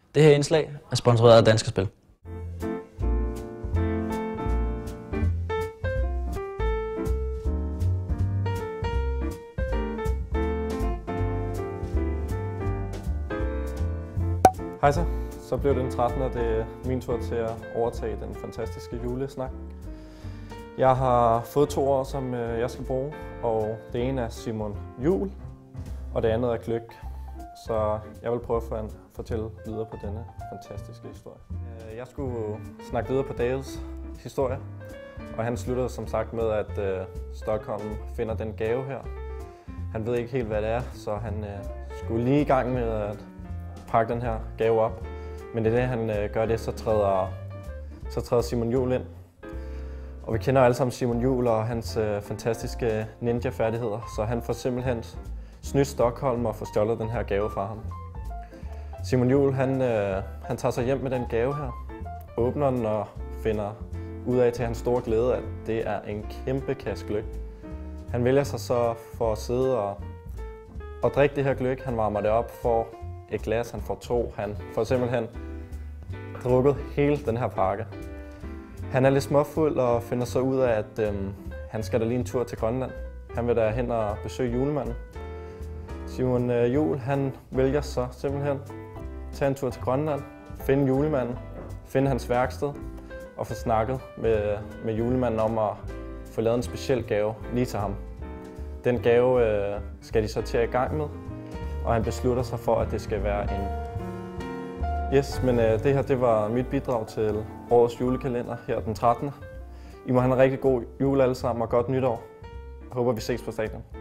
Det her indslag er sponsoreret af Danske Spil. Hej så blev det den 13. og det er min tur til at overtage den fantastiske julesnak. Jeg har fået 2 år, som jeg skal bruge, og det ene er Simon Juhl, og det andet er Gløgg. Så jeg vil prøve at fortælle videre på denne fantastiske historie. Jeg skulle snakke videre på Davids historie, og han sluttede som sagt med, at Stockholm finder den gave her. Han ved ikke helt, hvad det er, så han skulle lige i gang med at pakke den her gave op. Men det er det, han gør det, så træder Simon Juhl ind. Og vi kender alle sammen Simon Juhl og hans fantastiske ninja-færdigheder, så han får simpelthen snydt Stockholm og får stjålet den her gave fra ham. Simon Juhl, han tager sig hjem med den gave her, åbner den og finder ud af til hans store glæde, at det er en kæmpe kasse gløgg. Han vælger sig så for at sidde og drikke det her gløgg. Han varmer det op, får et glas, han får 2. Han får simpelthen drukket hele den her pakke. Han er lidt småfuld og finder så ud af, at han skal da lige en tur til Grønland. Han vil da hen og besøge julemanden. Simon Juhl, han vælger så simpelthen at tage en tur til Grønland, finde julemanden, finde hans værksted og få snakket med julemanden om at få lavet en speciel gave lige til ham. Den gave skal de så til at i gang med, og han beslutter sig for, at det skal være en... Yes, men det her det var mit bidrag til årets julekalender her den 13. I må have en rigtig god jul alle sammen og godt nytår. Jeg håber, vi ses på stadion.